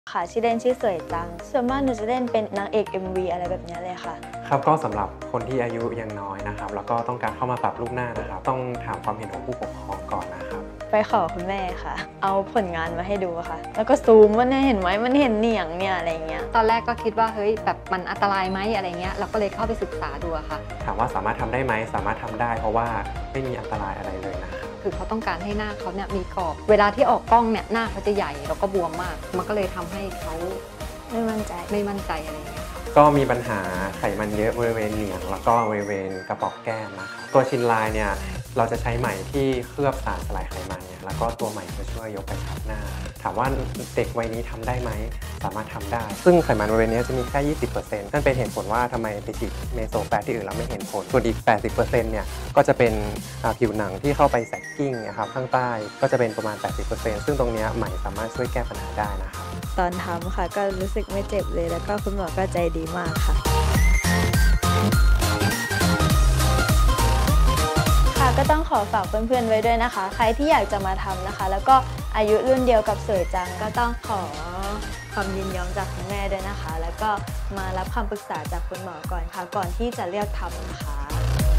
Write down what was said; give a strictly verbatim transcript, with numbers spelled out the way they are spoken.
ค่ะชื่อเล่นชื่อสวยจังส่วนมากหนูจะเล่นเป็นนางเอก เอ็ม วี อะไรแบบนี้เลยค่ะครับก็สำหรับคนที่อายุยังน้อยนะครับแล้วก็ต้องการเข้ามาปรับรูปหน้านะครับต้องถามความเห็นของผู้ปกครองก่อนนะครับไปขอคุณแม่ค่ะเอาผลงานมาให้ดูค่ะแล้วก็ซูมว่าเนี่ยเห็นไหมมันเห็นเหนียงเนี่ยอะไรเงี้ยตอนแรกก็คิดว่าเฮ้ยแบบมันอันตรายไหมอะไรเงี้ยเราก็เลยเข้าไปศึกษาดูค่ะถามว่าสามารถทำได้ไหมสามารถทำได้เพราะว่าไม่มีอันตรายอะไรเลยนะครับคือเขาต้องการให้หน้าเขาเนี่ยมีกรอบเวลาที่ออกกล้องเนี่ยหน้าเขาจะใหญ่แล้วก็บวมมากมันก็เลยทำให้เขาไม่มั่นใจไม่มั่นใจอะไรเงี้ยก็มีปัญหาไขมันเยอะบริเวณเหนียงแล้วก็บริเวณกระป๋องแก้มนะครับตัวชินไลน์เนี่ยเราจะใช้ไหมที่เคลือบสารสลายไขมันเนี่ยแล้วก็ตัวไหมจะช่วยยกกระชับหน้าถามว่าเด็กวัยนี้ทำได้ไหมสามารถทำได้ซึ่งไขมันบริเวณนี้จะมีแค่ ยี่สิบเปอร์เซ็นต์ นั่นเป็นเหตุผลว่าทำไมไปฉีดเมโซแฟตที่อื่นเราไม่เห็นผลส่วนอีก แปดสิบเปอร์เซ็นต์ เนี่ยก็จะเป็นผิวหนังที่เข้าไปแทรกกิ้งนะครับข้างใต้ก็จะเป็นประมาณ แปดสิบเปอร์เซ็นต์ ซึ่งตรงนี้ไหมสามารถช่วยแก้ปัญหาได้นะครับตอนทำค่ะก็รู้สึกไม่เจ็บเลยแล้วก็คุณหมอก็ใจดีมากค่ะค่ะก็ต้องขอฝากเพื่อนๆไว้ด้วยนะคะใครที่อยากจะมาทำนะคะแล้วก็อายุรุ่นเดียวกับสวยจังก็ต้องขอความยินยอมจากคุณแม่ด้วยนะคะแล้วก็มารับคำปรึกษาจากคุณหมอก่อนค่ะก่อนที่จะเลือกทำนะคะ